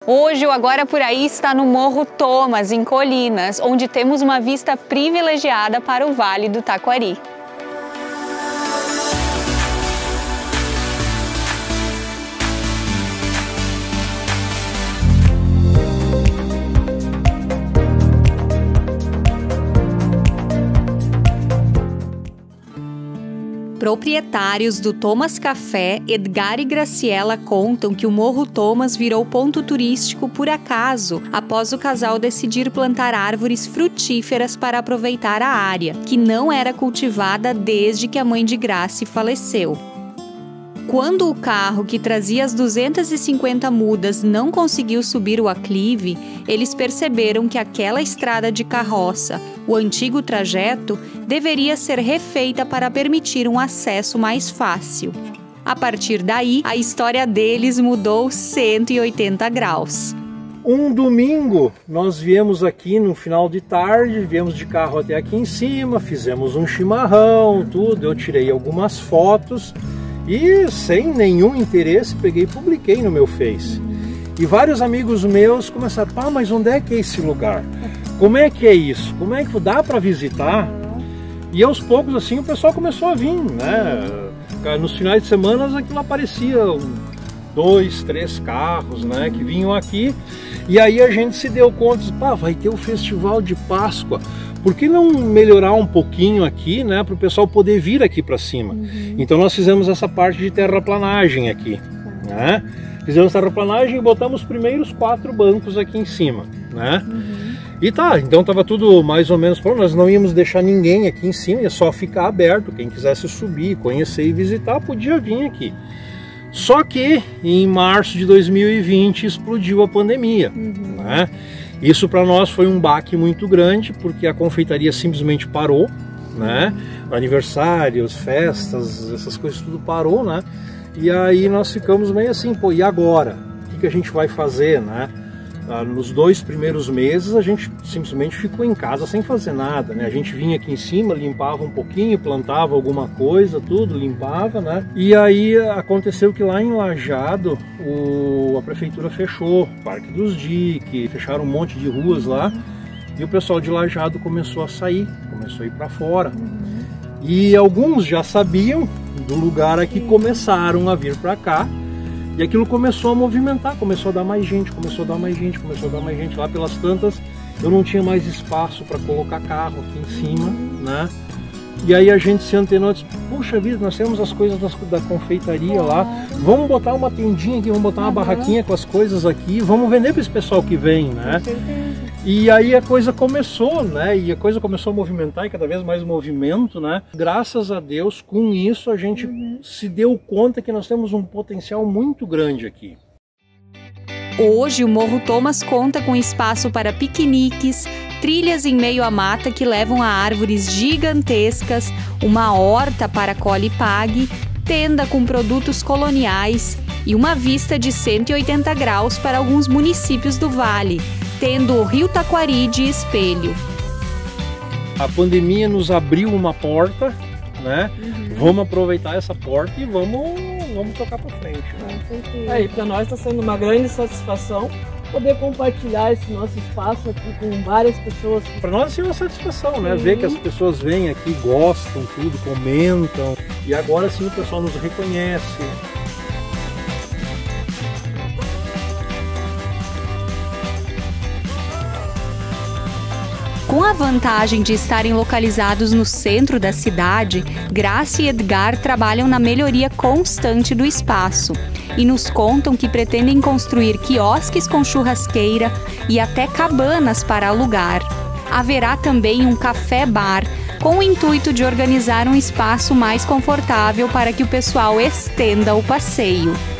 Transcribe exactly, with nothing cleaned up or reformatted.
Hoje o Agora Por Aí está no Morro Thomas, em Colinas, onde temos uma vista privilegiada para o Vale do Taquari. Proprietários do Thomas Café, Edgar e Graciela, contam que o Morro Thomas virou ponto turístico por acaso, após o casal decidir plantar árvores frutíferas para aproveitar a área, que não era cultivada desde que a mãe de Grace faleceu. Quando o carro que trazia as duzentas e cinquenta mudas não conseguiu subir o aclive, eles perceberam que aquela estrada de carroça, o antigo trajeto, deveria ser refeita para permitir um acesso mais fácil. A partir daí, a história deles mudou cento e oitenta graus. Um domingo, nós viemos aqui no final de tarde, viemos de carro até aqui em cima, fizemos um chimarrão, tudo, eu tirei algumas fotos e sem nenhum interesse peguei e publiquei no meu Face. E vários amigos meus começaram, pá, mas onde é que é esse lugar? Como é que é isso? Como é que dá para visitar? E aos poucos assim o pessoal começou a vir, né? Nos finais de semana aquilo aparecia dois, três carros, né, que vinham aqui. E aí a gente se deu conta, pá, vai ter o Festival de Páscoa. Por que não melhorar um pouquinho aqui, né, para o pessoal poder vir aqui para cima? Uhum. Então nós fizemos essa parte de terraplanagem aqui, né? Fizemos terraplanagem e botamos os primeiros quatro bancos aqui em cima, né? Uhum. E tá, então tava tudo mais ou menos pronto, nós não íamos deixar ninguém aqui em cima, ia só ficar aberto, quem quisesse subir, conhecer e visitar, podia vir aqui. Só que em março de dois mil e vinte explodiu a pandemia, uhum. né? Isso para nós foi um baque muito grande, porque a confeitaria simplesmente parou, né? Aniversários, festas, essas coisas tudo parou, né? E aí nós ficamos meio assim, pô, e agora? O que que a gente vai fazer, né? Nos dois primeiros meses a gente simplesmente ficou em casa sem fazer nada, né? A gente vinha aqui em cima, limpava um pouquinho, plantava alguma coisa, tudo, limpava, né? E aí aconteceu que lá em Lajeado o... a prefeitura fechou o Parque dos Diques, fecharam um monte de ruas lá e o pessoal de Lajeado começou a sair, começou a ir para fora. E alguns já sabiam do lugar aqui, começaram a vir para cá. E aquilo começou a movimentar, começou a dar mais gente, começou a dar mais gente, começou a dar mais gente. Lá pelas tantas, eu não tinha mais espaço para colocar carro aqui em cima, né? E aí a gente se antenou e disse, puxa vida, nós temos as coisas das, da confeitaria lá, vamos botar uma tendinha aqui, vamos botar uma barraquinha com as coisas aqui, vamos vender para esse pessoal que vem, né? E aí a coisa começou, né? E a coisa começou a movimentar e cada vez mais movimento, né? Graças a Deus, com isso a gente uhum. se deu conta que nós temos um potencial muito grande aqui. Hoje o Morro Thomas conta com espaço para piqueniques, trilhas em meio à mata que levam a árvores gigantescas, uma horta para colhe e pague, tenda com produtos coloniais e uma vista de cento e oitenta graus para alguns municípios do Vale, tendo o Rio Taquari de espelho. A pandemia nos abriu uma porta, né? Uhum. Vamos aproveitar essa porta e vamos, vamos tocar para frente. Né? É, e para nós está sendo uma grande satisfação poder compartilhar esse nosso espaço aqui com várias pessoas. Para nós é uma satisfação, né? Ver que as pessoas vêm aqui, gostam, tudo, comentam. E agora sim o pessoal nos reconhece. Com a vantagem de estarem localizados no centro da cidade, Grace e Edgar trabalham na melhoria constante do espaço e nos contam que pretendem construir quiosques com churrasqueira e até cabanas para alugar. Haverá também um café-bar com o intuito de organizar um espaço mais confortável para que o pessoal estenda o passeio.